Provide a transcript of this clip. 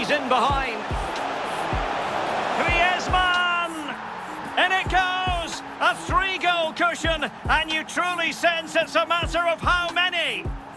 He's in behind. Griezmann! In it goes! A 3-goal cushion, and you truly sense it's a matter of how many.